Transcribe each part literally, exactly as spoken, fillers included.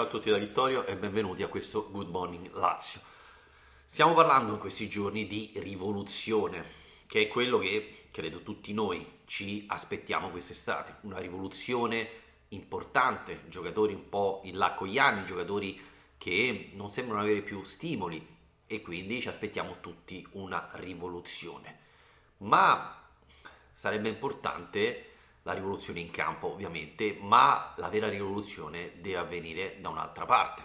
Ciao a tutti da Vittorio e benvenuti a questo Good Morning Lazio. Stiamo parlando in questi giorni di rivoluzione, che è quello che credo tutti noi ci aspettiamo quest'estate. Una rivoluzione importante, giocatori un po' in là con gli anni, giocatori che non sembrano avere più stimoli e quindi ci aspettiamo tutti una rivoluzione. Ma sarebbe importante la rivoluzione in campo, ovviamente, ma la vera rivoluzione deve avvenire da un'altra parte.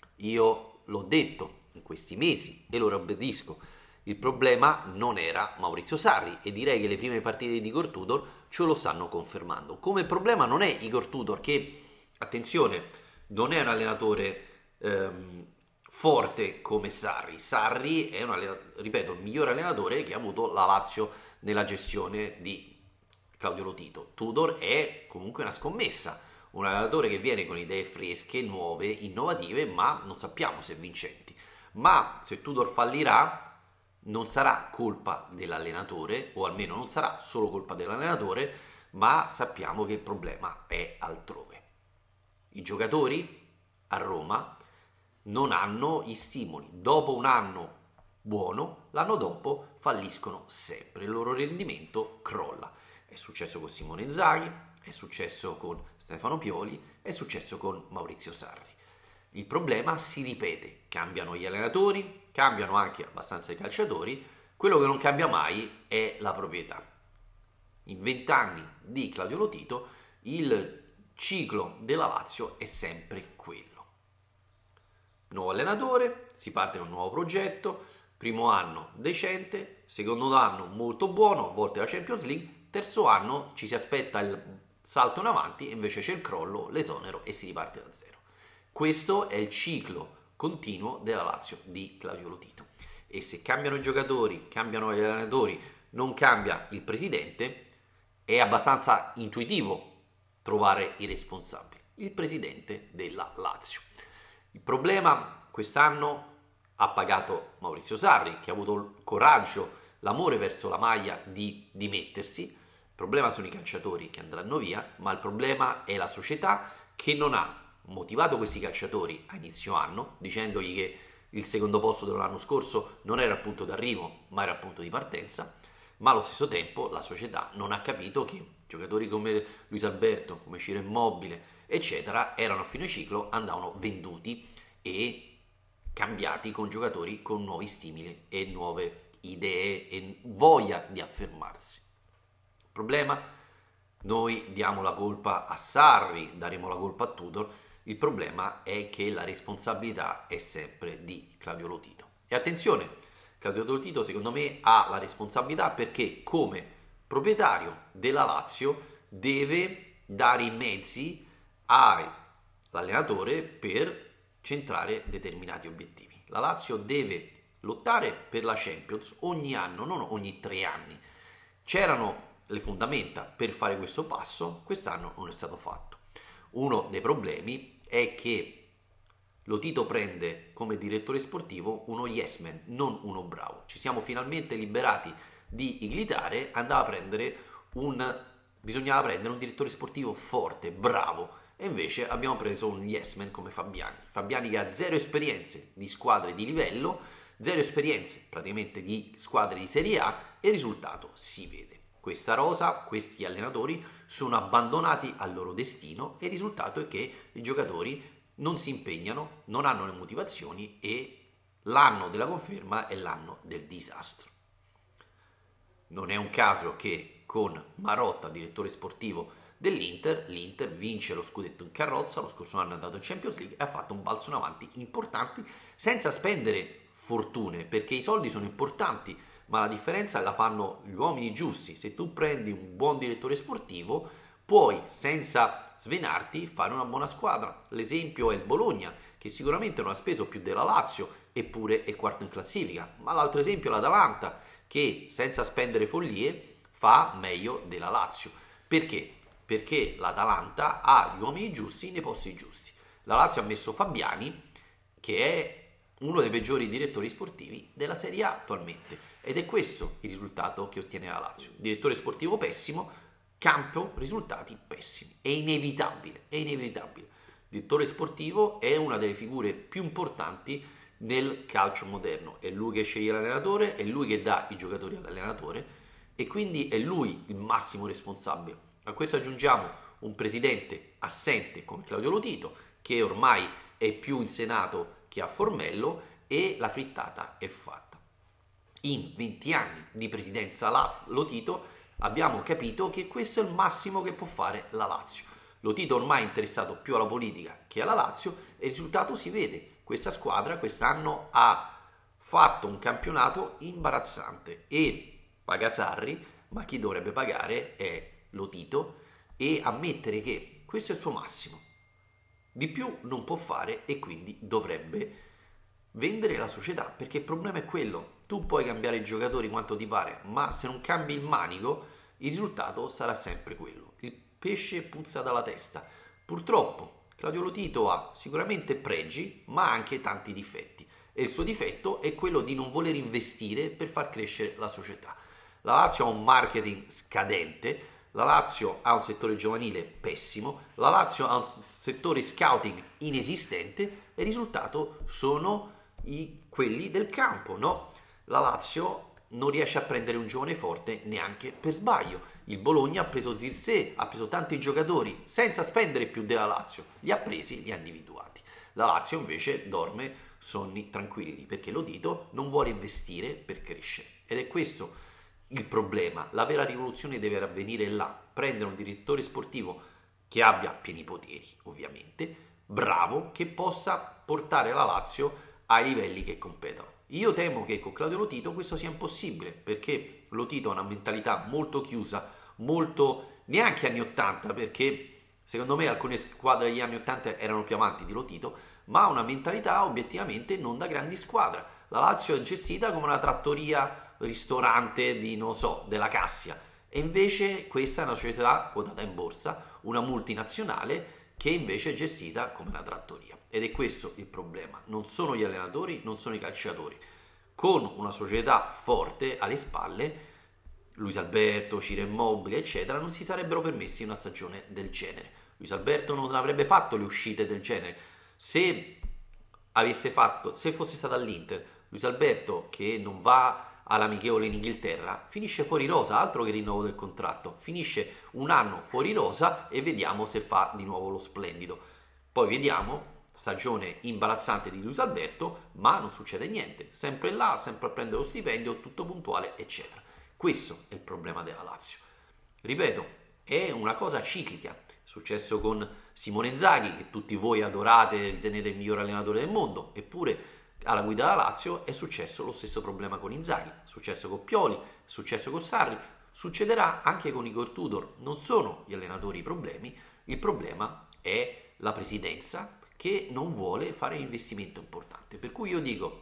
Io l'ho detto in questi mesi e lo ribadisco, il problema non era Maurizio Sarri e direi che le prime partite di Igor Tudor ce lo stanno confermando. Come il problema non è Igor Tudor che, attenzione, non è un allenatore ehm, forte come Sarri. Sarri è un allenatore, ripeto, il migliore allenatore che ha avuto la Lazio nella gestione di Claudio Lotito. Tudor è comunque una scommessa, un allenatore che viene con idee fresche, nuove, innovative, ma non sappiamo se vincenti. Ma se Tudor fallirà, non sarà colpa dell'allenatore, o almeno non sarà solo colpa dell'allenatore, ma sappiamo che il problema è altrove. I giocatori a Roma non hanno gli stimoli. Dopo un anno buono, l'anno dopo falliscono sempre, il loro rendimento crolla. È successo con Simone Inzaghi, è successo con Stefano Pioli, è successo con Maurizio Sarri. Il problema si ripete, cambiano gli allenatori, cambiano anche abbastanza i calciatori, quello che non cambia mai è la proprietà. In vent'anni di Claudio Lotito il ciclo della Lazio è sempre quello. Nuovo allenatore, si parte con un nuovo progetto, primo anno decente, secondo anno molto buono, a volte la Champions League, terzo anno ci si aspetta il salto in avanti e invece c'è il crollo, l'esonero e si riparte da zero. Questo è il ciclo continuo della Lazio di Claudio Lotito. E se cambiano i giocatori, cambiano gli allenatori, non cambia il presidente, è abbastanza intuitivo trovare i responsabili. Il presidente della Lazio. Il problema quest'anno ha pagato Maurizio Sarri, che ha avuto il coraggio, l'amore verso la maglia di dimettersi. Il problema sono i calciatori che andranno via, ma il problema è la società che non ha motivato questi calciatori a inizio anno, dicendogli che il secondo posto dell'anno scorso non era il punto d'arrivo, ma era il punto di partenza, ma allo stesso tempo la società non ha capito che giocatori come Luis Alberto, come Ciro Immobile, eccetera, erano a fine ciclo, andavano venduti e cambiati con giocatori con nuovi stimoli e nuove idee e voglia di affermarsi. Il problema? Noi diamo la colpa a Sarri, daremo la colpa a Tudor. Il problema è che la responsabilità è sempre di Claudio Lotito. E attenzione, Claudio Lotito secondo me ha la responsabilità perché come proprietario della Lazio deve dare i mezzi all'allenatore per centrare determinati obiettivi. La Lazio deve lottare per la Champions ogni anno, non ogni tre anni. C'erano le fondamenta per fare questo passo, quest'anno non è stato fatto. Uno dei problemi è che Lotito prende come direttore sportivo uno yes man, non uno bravo. Ci siamo finalmente liberati di Iglitare, andava a prendere un bisognava prendere un direttore sportivo forte, bravo, e invece abbiamo preso un yes man come Fabiani. Fabiani che ha zero esperienze di squadre di livello, zero esperienze praticamente di squadre di Serie A e il risultato si vede. Questa rosa, questi allenatori sono abbandonati al loro destino e il risultato è che i giocatori non si impegnano, non hanno le motivazioni e l'anno della conferma è l'anno del disastro. Non è un caso che con Marotta, direttore sportivo dell'Inter, l'Inter vince lo scudetto in carrozza, lo scorso anno è andato in Champions League e ha fatto un balzo in avanti importante senza spendere fortune, perché i soldi sono importanti, ma la differenza la fanno gli uomini giusti. Se tu prendi un buon direttore sportivo, puoi senza svenarti fare una buona squadra. L'esempio è il Bologna, che sicuramente non ha speso più della Lazio, eppure è quarto in classifica, ma l'altro esempio è l'Atalanta, che senza spendere follie fa meglio della Lazio. Perché? Perché l'Atalanta ha gli uomini giusti nei posti giusti. La Lazio ha messo Fabiani, che è uno dei peggiori direttori sportivi della Serie A attualmente, ed è questo il risultato che ottiene la Lazio. Direttore sportivo pessimo, campo, risultati pessimi. È inevitabile, è inevitabile. direttore sportivo è una delle figure più importanti nel calcio moderno, è lui che sceglie l'allenatore, è lui che dà i giocatori all'allenatore e quindi è lui il massimo responsabile. A questo aggiungiamo un presidente assente come Claudio Lotito, che ormai è più in Senato che a Formello, e la frittata è fatta. In venti anni di presidenza Lotito abbiamo capito che questo è il massimo che può fare la Lazio. Lotito ormai è interessato più alla politica che alla Lazio e il risultato si vede. Questa squadra quest'anno ha fatto un campionato imbarazzante e paga Sarri, ma chi dovrebbe pagare è Lotito, e ammettere che questo è il suo massimo. Di più non può fare e quindi dovrebbe vendere la società, perché il problema è quello: tu puoi cambiare i giocatori quanto ti pare, ma se non cambi il manico il risultato sarà sempre quello. Il pesce puzza dalla testa. Purtroppo Claudio Lotito ha sicuramente pregi ma anche tanti difetti e il suo difetto è quello di non voler investire per far crescere la società. La Lazio ha un marketing scadente, la Lazio ha un settore giovanile pessimo, la Lazio ha un settore scouting inesistente e il risultato sono i, quelli del campo, no? La Lazio non riesce a prendere un giovane forte neanche per sbaglio. Il Bologna ha preso Zirkzee, ha preso tanti giocatori senza spendere più della Lazio, li ha presi, li ha individuati. La Lazio invece dorme sonni tranquilli perché Lotito non vuole investire per crescere ed è questo il problema. La vera rivoluzione deve avvenire là, prendere un direttore sportivo che abbia pieni poteri, ovviamente, bravo, che possa portare la Lazio ai livelli che competono. Io temo che con Claudio Lotito questo sia impossibile, perché Lotito ha una mentalità molto chiusa, molto neanche anni ottanta, perché secondo me alcune squadre degli anni ottanta erano più avanti di Lotito, ma ha una mentalità obiettivamente non da grandi squadre. La Lazio è gestita come una trattoria, ristorante di, non so, della Cassia, e invece questa è una società quotata in borsa, una multinazionale che invece è gestita come una trattoria. Ed è questo il problema, non sono gli allenatori, non sono i calciatori. Con una società forte alle spalle, Luis Alberto, Ciro Immobile, eccetera, non si sarebbero permessi una stagione del genere. Luis Alberto non avrebbe fatto le uscite del genere. Se avesse fatto, se fosse stato all'Inter, Luis Alberto, che non va all'amichevole in Inghilterra, finisce fuori rosa, altro che rinnovo del contratto, finisce un anno fuori rosa e vediamo se fa di nuovo lo splendido. Poi vediamo, stagione imbarazzante di Luis Alberto, ma non succede niente, sempre là, sempre a prendere lo stipendio, tutto puntuale, eccetera. Questo è il problema della Lazio. Ripeto, è una cosa ciclica. È successo con Simone Inzaghi, che tutti voi adorate e ritenete il miglior allenatore del mondo, eppure alla guida della Lazio è successo lo stesso problema con Inzaghi, è successo con Pioli, è successo con Sarri, succederà anche con Igor Tudor. Non sono gli allenatori i problemi, il problema è la presidenza che non vuole fare un investimento importante. Per cui io dico,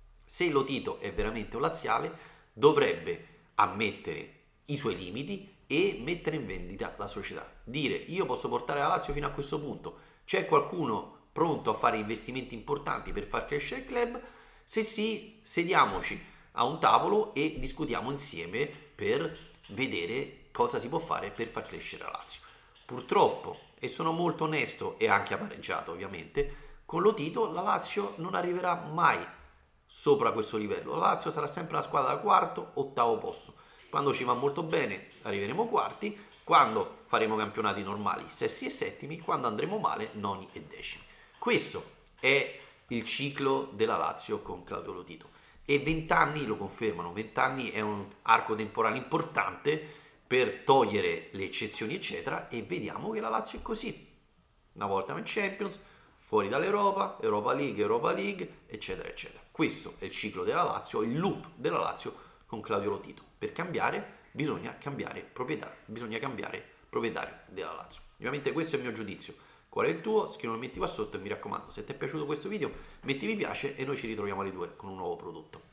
se Lotito è veramente un laziale, dovrebbe ammettere i suoi limiti e mettere in vendita la società. Dire: io posso portare la Lazio fino a questo punto, c'è qualcuno pronto a fare investimenti importanti per far crescere il club? Se sì, sediamoci a un tavolo e discutiamo insieme per vedere cosa si può fare per far crescere la Lazio. Purtroppo, e sono molto onesto e anche amareggiato ovviamente, con Lotito la Lazio non arriverà mai sopra questo livello. La Lazio sarà sempre una squadra da quarto, ottavo posto. Quando ci va molto bene arriveremo quarti, quando faremo campionati normali sesti e settimi, quando andremo male noni e decimi. Questo è il ciclo della Lazio con Claudio Lotito e vent'anni lo confermano. Vent'anni è un arco temporale importante per togliere le eccezioni eccetera, e vediamo che la Lazio è così: una volta in Champions, fuori dall'Europa, Europa League, Europa League, eccetera eccetera. Questo è il ciclo della Lazio, il loop della Lazio con Claudio Lotito. Per cambiare bisogna cambiare proprietario, bisogna cambiare proprietario della Lazio. Ovviamente questo è il mio giudizio. Qual è il tuo? Scrivilo, metti qua sotto, e mi raccomando, se ti è piaciuto questo video metti mi piace e noi ci ritroviamo alle due con un nuovo prodotto.